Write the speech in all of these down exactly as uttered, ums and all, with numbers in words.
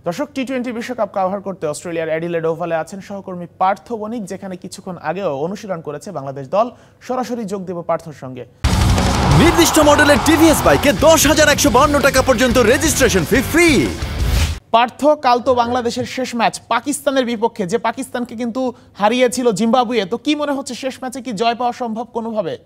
দর্শক, T twenty বিশ্বকাপ cover করতে অস্ট্রেলিয়ার অ্যাডিলেড ওভালে আছেন সহকর্মী পার্থ বণিক, যেখানে কিছুক্ষণ আগেও অনুশীলন করেছে বাংলাদেশ দল। সরাসরি যোগ দেব পার্থর সঙ্গে। নির্দিষ্ট মডেলের টিভিএস বাইকে দশ হাজার একশো বান্ন টাকা পর্যন্ত রেজিস্ট্রেশন ফি ফ্রি। পার্থ, কাল তো বাংলাদেশের শেষ ম্যাচ পাকিস্তানের বিপক্ষে, যে পাকিস্তানকে কিন্তু হারিয়েছিল জিম্বাবুয়ে। তো কি মনে হচ্ছে, শেষ ম্যাচে কি জয় পাওয়া সম্ভব কোনোভাবে?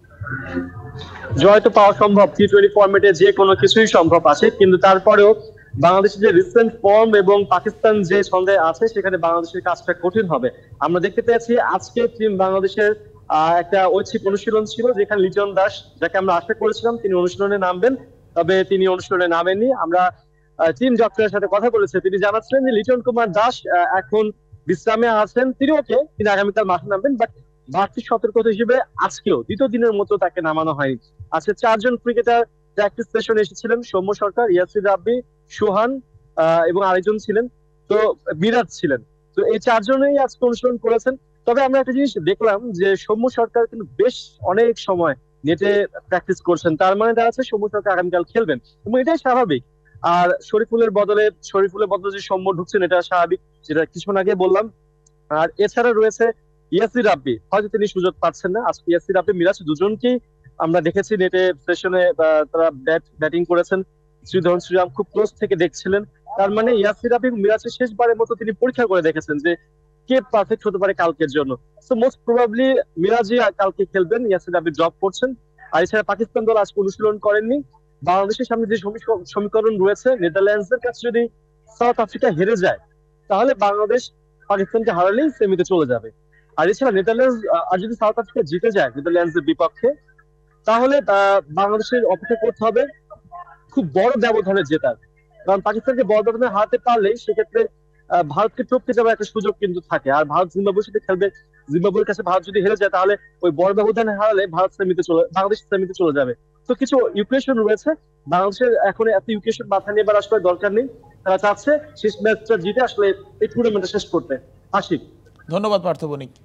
জয় তো পাওয়া সম্ভব, টি টোয়েন্টি ফরম্যাটে যে কোনো কিছুই সম্ভব আছে, কিন্তু তারপরেও বাংলাদেশের যে রিসেন্ট ফর্ম এবং পাকিস্তান যে ছন্দে আছে সেখানে বাংলাদেশের কাজটা কঠিন হবে। আমরা দেখতে পেয়েছি আজকে টিম বাংলাদেশের একটা ঐচ্ছিক অনুশীলন ছিল, যেখানে লিটন দাস, যাকে আমরা আশা করেছিলাম তিনি অনুশীলনে নামবেন, তবে তিনি অনুশীলনে নামেননি। আমরা টিম ডক্টরের সাথে কথা বলেছে, তিনি জানাচ্ছিলেন যে লিটন কুমার দাস এখন বিশ্রামে আছেন, তিনি ওকে তিনি আগামীকাল মাঠে নামবেন, বাট বাড়তি সতর্কতা হিসেবে আজকেও দ্বিতীয় দিনের মতো তাকে নামানো হয়নি। আজকে চারজন ক্রিকেটার প্র্যাকটিস সেশনে এসেছিলেন, সৌম্য সরকার, ইয়াসির রাব্বি, সোহান এবং আরেকজন ছিলেন, তো মিরাজ ছিলেন। তো এই চারজনেই আজকে অনুশীলন করেছেন। তবে আমরা একটা জিনিস দেখলাম যে সৌম্য সরকার কিন্তু বেশ অনেক সময় নেটে প্র্যাকটিস করছেন, তার মানে দাঁড়াচ্ছে সৌম্য সরকার আগামীকাল খেলবেন এবং এটাই স্বাভাবিক। আর শরীফুলের বদলে শরীফুলের বদলে যে সৌম্য ঢুকছেন এটা স্বাভাবিক, যেটা কিছুক্ষণ আগে বললাম। আর এছাড়া রয়েছে ইয়াসির রাব্বি, হয়তো তিনি সুযোগ পাচ্ছেন না। আজকে ইয়াসির রাব্বি, মিরাজ দুজনকেই আমরা দেখেছি নেটে সেশনে তারা ব্যাট ব্যাটিং করেছেন। শ্রীধরন শ্রীরাম খুব ক্লোজ থেকে দেখছিলেন, তার মানে ইয়াসির রাব্বি মিরাজের শেষবারের মতো তিনি পরীক্ষা করে দেখেছেন যে কে পারফেক্ট হতে পারে কালকের জন্য। সো মোস্ট প্রবাবলি মিরাজই কালকে খেলবেন, ইয়াসির রাব্বি ড্রপ করছেন। আর এছাড়া পাকিস্তান দল আজকে অনুশীলন করেননি। বাংলাদেশের সামনে যে সমীকরণ রয়েছে, নেদারল্যান্ডসের কাছে যদি সাউথ আফ্রিকা হেরে যায় তাহলে বাংলাদেশ পাকিস্তানকে হারালেই সেমিতে চলে যাবে। আর এছাড়া নেদারল্যান্ডস আর যদি সাউথ আফ্রিকা জিতে যায় নেদারল্যান্ডসের বিপক্ষে, তাহলে বাংলাদেশের অপেক্ষা করতে হবে খুব বড় ব্যবধানে জেতার। কারণ পাকিস্তানকে বড় ব্যবধানে হারাতে পারলে সেক্ষেত্রে ভারতকে টপকে যাওয়ার একটা সুযোগ কিন্তু থাকে। আর ভারত জিম্বাবুয়ের সাথে খেলবে, জিম্বাবুয়ের কাছে ভারত যদি হেরে যায় তাহলে ওই বড় ব্যবধানে হারালে ভারত সেমিতে চলে বাংলাদেশ সেমিতে চলে যাবে। তো কিছু ইকুয়েশন রয়েছে, বাংলাদেশের এখন এত ইকুয়েশন মাথা নিয়ে এবার আসলে দরকার নেই। তারা চাচ্ছে শেষ ম্যাচটা জিতে আসলে এই টুর্নামেন্টটা শেষ করতে। আশিক, ধন্যবাদ পার্থ বণিক।